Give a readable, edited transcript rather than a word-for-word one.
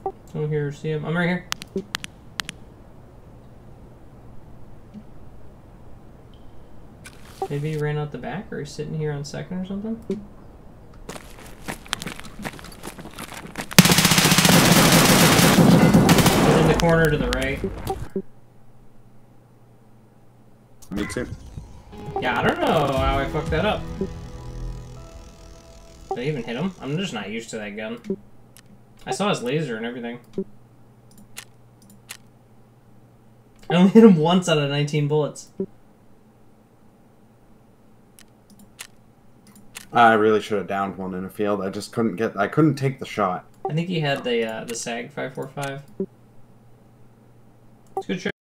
Oh, here, see him. I'm right here. Maybe he ran out the back, or he's sitting here on second or something? He's in the corner to the right. Me too. Yeah, I don't know how I fucked that up. Did I even hit him? I'm just not used to that gun. I saw his laser and everything. I only hit him once out of 19 bullets. I really should have downed one in a field. I just couldn't get. I couldn't take the shot. I think he had the SAG 545. It's a good shot.